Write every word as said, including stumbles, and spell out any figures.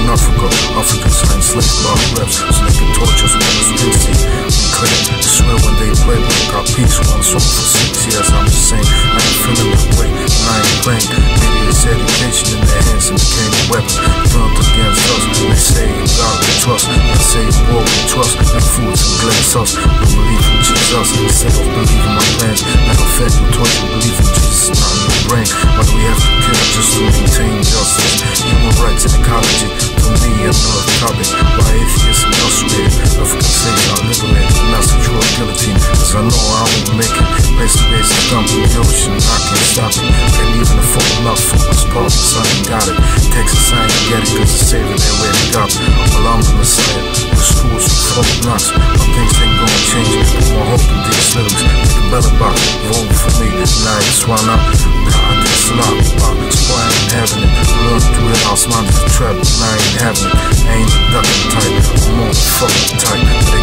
in Africa. Africans find slave about reps so they can torture us when it's guilty. We claim, I swear when they play, we got peace. One song for six years, I'm just saying, I ain't feeling that way, and I ain't playing. Maybe it's education in their hands and became a weapon turned against us. They say in God we trust, they say in war we trust, and fools and glass us. No belief in Jesus, instead of believing my plans. Never fed you torture, believe in Jesus, not in your brain. Why do we have to kill just to maintain justice? Human rights and ecology, to me another topic. Why atheists incarcerated, African slaves are liberated, not secure guillotine. Cause I know I won't make it. Place to base is dumped in the ocean, I can't stop it. Can't even afford enough for this politics, I ain't got it. Texas, I ain't get it, cause it's saving their way to God. Well, I'm the Messiah, the schools with folk knocks. But things ain't gonna change, put my hope in these lyrics. Make a better box, vote for me, now it's why not? God, it's not about it, so I ain't having it. Learn through the house, mind is a trap, and I ain't having it. I ain't the ducking type, I'm on the fucking type.